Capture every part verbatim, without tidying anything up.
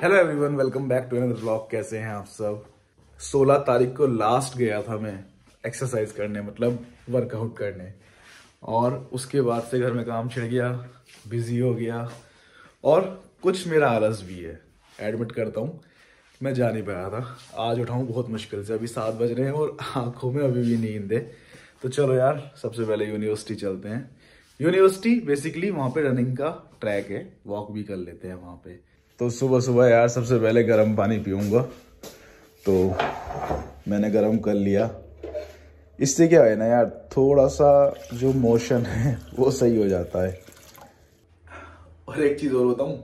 Hello everyone, welcome back to another vlog. कैसे हैं आप सब। सोलह तारीख को लास्ट गया था मैं एक्सरसाइज करने, मतलब वर्कआउट करने, और उसके बाद से घर में काम छिड़ गया, बिजी हो गया और कुछ मेरा आलस भी है, एडमिट करता हूँ। मैं जा नहीं पाया था। आज उठाऊँ बहुत मुश्किल से, अभी सात बज रहे हैं और आंखों में अभी भी नींद है। तो चलो यार, सबसे पहले यूनिवर्सिटी चलते हैं। यूनिवर्सिटी बेसिकली वहाँ पे रनिंग का ट्रैक है, वॉक भी कर लेते हैं वहाँ पे। तो सुबह सुबह यार सबसे पहले गर्म पानी पीऊँगा। तो मैंने गर्म कर लिया। इससे क्या है ना यार, थोड़ा सा जो मोशन है वो सही हो जाता है। और एक चीज़ और बताऊँ,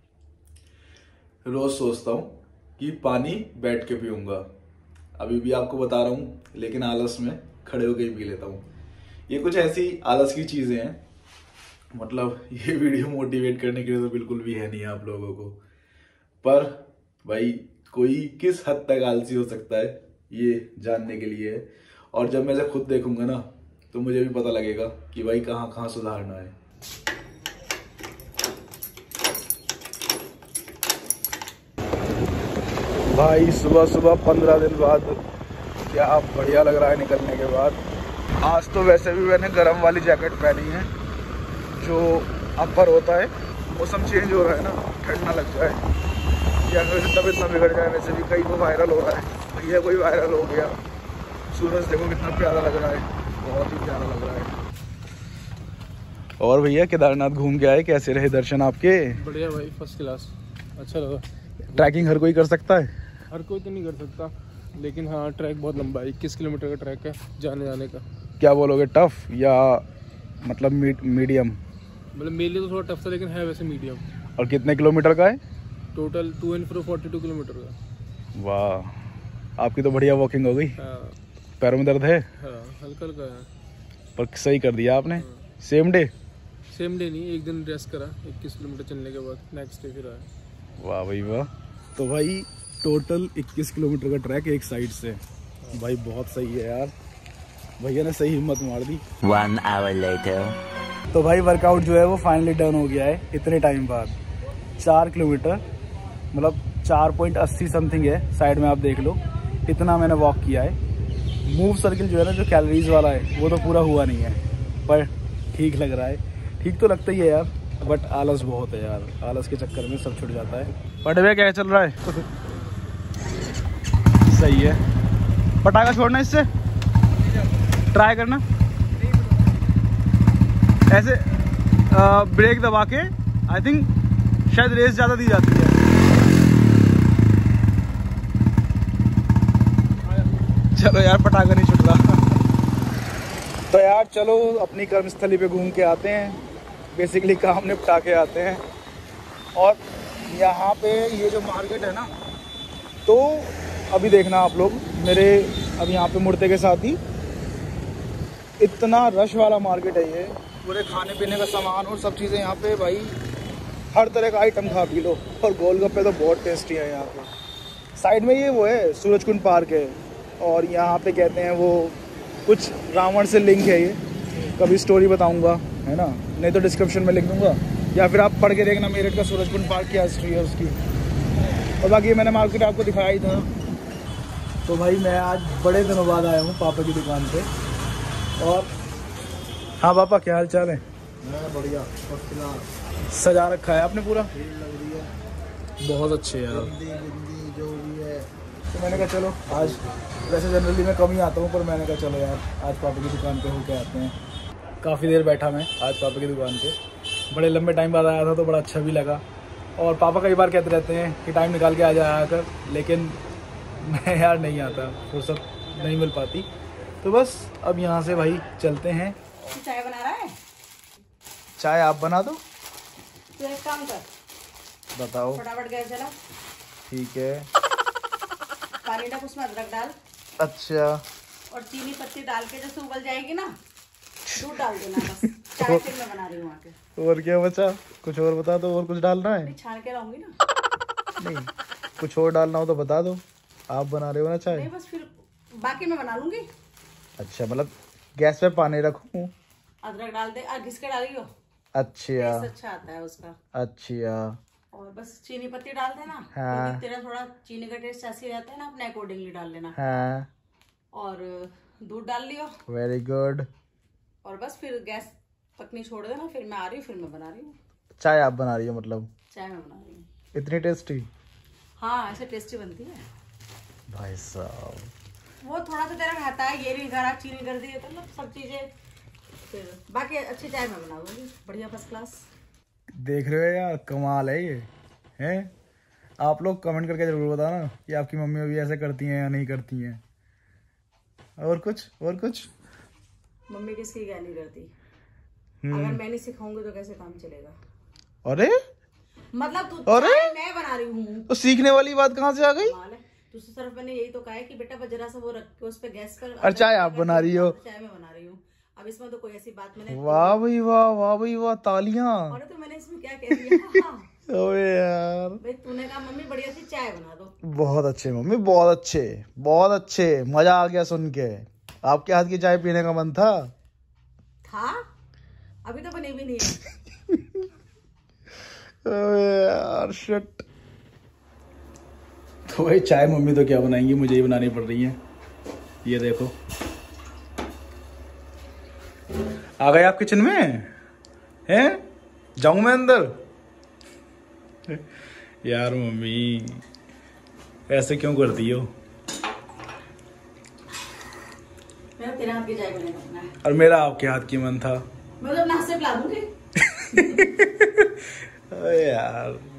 रोज सोचता हूँ कि पानी बैठ के पीऊँगा। अभी भी आपको बता रहा हूँ, लेकिन आलस में खड़े होकर ही पी लेता हूँ। ये कुछ ऐसी आलस की चीज़ें हैं, मतलब ये वीडियो मोटिवेट करने के लिए तो बिल्कुल भी है नहीं आप लोगों को, पर भाई कोई किस हद तक आलसी हो सकता है ये जानने के लिए है। और जब मैं इसे खुद देखूंगा ना, तो मुझे भी पता लगेगा कि भाई कहाँ कहाँ सुधारना है। भाई सुबह सुबह पंद्रह दिन बाद क्या बढ़िया लग रहा है निकलने के बाद। आज तो वैसे भी मैंने गर्म वाली जैकेट पहनी है, जो अपर होता है। मौसम चेंज हो रहा है ना, ठंड ना लग जाए या फिर तबीयत ना बिगड़ जाए। वैसे भी कहीं को वायरल हो रहा है, भैया कोई वायरल हो गया। सूरज देखो कितना प्यारा लग रहा है, बहुत ही प्यारा लग रहा है। और भैया केदारनाथ घूम के आए, कैसे रहे दर्शन आपके? बढ़िया भाई, फर्स्ट क्लास, अच्छा लगा। ट्रैकिंग हर कोई कर सकता है? हर कोई तो नहीं कर सकता, लेकिन हाँ ट्रैक बहुत लंबा है, इक्कीस किलोमीटर का ट्रैक है जाने जाने का। क्या बोलोगे, टफ या मतलब मीडियम? मतलब मेरे लिए तो थोड़ा टफ था, लेकिन है वैसे मीडियम। और कितने किलोमीटर का है total? To and fro forty two kilometre का। वाह, आपकी तो बढ़िया वॉकिंग हो गई। हाँ, पैरों में दर्द है? हाँ हल्का हल्का है, पर सही कर दिया आपने। हाँ। Same day? सेम डे नहीं, एक दिन रेस्ट करा इक्कीस किलोमीटर चलने के बाद, नेक्स्ट डे फिर आया। वाह भाई वाह। तो भाई टोटल इक्कीस किलोमीटर का ट्रैक एक साइड से, भाई बहुत सही है यार। भैया ने सही हिम्मत मार दी। One hour later. तो भाई वर्कआउट जो है वो फाइनली डन हो गया है इतने टाइम बाद। चार किलोमीटर मतलब चार पॉइंट अस्सी समथिंग है, साइड में आप देख लो। इतना मैंने वॉक किया है। मूव सर्किल जो है ना, जो कैलोरीज वाला है, वो तो पूरा हुआ नहीं है, पर ठीक लग रहा है। ठीक तो लगता ही है यार, बट आलस बहुत है यार। आलस के चक्कर में सब छूट जाता है। बट भैया क्या चल रहा है? सही है। पटाखा छोड़ना, इससे ट्राई करना ऐसे ब्रेक दबा के। आई थिंक शायद रेस ज़्यादा दी जाती है। चलो यार, पटाखा नहीं छूट रहा। तो यार चलो अपनी कर्मस्थली पे घूम के आते हैं, बेसिकली काम निपटा के आते हैं। और यहाँ पे ये जो मार्केट है ना, तो अभी देखना आप लोग मेरे, अब यहाँ पे मुड़ते के साथ ही इतना रश वाला मार्केट है ये। पूरे खाने पीने का सामान और सब चीज़ें यहाँ पे, भाई हर तरह का आइटम खा पी लो। और गोलगप्पे तो बहुत टेस्टी है यहाँ पे। साइड में ये वो है सूरजकुंड पार्क है, और यहाँ पे कहते हैं वो कुछ रावण से लिंक है। ये कभी स्टोरी बताऊँगा, है ना, नहीं तो डिस्क्रिप्शन में लिख दूँगा, या फिर आप पढ़ के देखना मेरठ का सूरजकुंड पार्क क्या हिस्ट्री है उसकी। और बाकी मैंने मार्केट आपको दिखाया ही था। तो भाई मैं आज बड़े दिनों बाद आया हूँ पापा की दुकान पे। और हाँ पापा, क्या हाल चाल है? बढ़िया, सजा रखा है आपने पूरा, लग रही है बहुत अच्छे यार। जो भी है। तो मैंने कहा चलो आज, वैसे जनरली मैं कम ही आता हूँ, पर मैंने कहा चलो यार आज पापा की दुकान पे होके आते हैं। काफ़ी देर बैठा मैं आज पापा की दुकान पे, बड़े लंबे टाइम बाद आया था, तो बड़ा अच्छा भी लगा। और पापा कई बार कहते रहते हैं कि टाइम निकाल के आ जाया कर, लेकिन मैं यार नहीं आता, फुर्सत नहीं मिल पाती। तो बस अब यहाँ से भाई चलते हैं। चाय बना रहा है? चाय आप बना दो। तो एक काम कर, बताओ। फटाफट गैस जला। ठीक है। पानी डाल, उसमें अदरक डाल। अच्छा। और चीनी पत्ती डाल के जैसे उबल जाएगी ना, दूध डाल देना बस। चाय फिर मैं बना रही हूँ आके। और क्या बचा? कुछ और बता दो, और कुछ डालना है? छान के लाऊंगी ना। नहीं, कुछ और डालना हो तो बता दो। आप बना रहे हो ना चाय? नहीं, बस फिर बाकी मैं बना लूंगी। अच्छा, मतलब गैस पे पानी रखूं, अदरक डाल दे, घिस के डालियो। अच्छा अच्छा आता है उसका। अच्छा, और बस चीनी पत्ती डाल देना। हाँ। तो तेरा थोड़ा चीनी का टेस्ट ऐसे रहता है ना, अपने अकॉर्डिंगली डाल लेना। हाँ। और दूध डाल लियो। Very good. और बस फिर गैस पकनी छोड़ देना। फिर मैं आ रही हूँ, फिर मैं बना रही हूँ चाय। आप बना रही हो मतलब? चाय मैं बना रही हूँ। इतनी टेस्टी? हाँ, ऐसे टेस्टी बनती है भाई साहब। वो थोड़ा सा तेरा रहता है, ये नहीं करा, चीनी कर दी तो मतलब सब चीजें, फिर बाकी अच्छी चाय मैं बना दूंगी, बढ़िया फर्स्ट क्लास। देख रहे हो यार, कमाल है ये। हैं? आप लोग कमेंट करके जरूर बताना कि आपकी मम्मी भी ऐसे करती हैं या नहीं करती हैं। और कुछ और कुछ मम्मी किसकी क्या नहीं करती। अगर मैं नहीं सिखाऊंगी तो कैसे काम चलेगा? अरे मतलब तू अरे चाय मैं बना रही हूँ तो सीखने वाली बात कहाँ से आ गई? दूसरी तरफ मैंने यही तो कहा है कि बेटा बस जरा सा वो रख के उस पे गैस पर, और चाय आप बना रही हो? चाय मैं बना रही हूँ। अब इसमें तो कोई ऐसी बात मैंने, वाह भाई वाह, वाह भाई वाह, तालियां। अरे तो मैंने इसमें क्या कह दिया? ओए यार, भाई तूने कहा मम्मी बढ़िया सी चाय बना दो। बहुत अच्छे मम्मी, बहुत अच्छे, बहुत अच्छे। मजा आ गया सुन के। आपके हाथ की चाय पीने का मन था? था, अभी तो बनी भी नहीं है। यार शिट। तो भाई चाय मम्मी तो क्या बनाएंगी, मुझे ही बनानी पड़ रही है। ये देखो आ गए आप किचन में हैं? जाऊं मैं अंदर? यार मम्मी ऐसे क्यों करती हो? मेरा तेरे हाथ की चाय बनेगा अपना है। और मेरा आपके हाथ की मन था। मैं तो अपने हाथ से पिला दूंगी। यार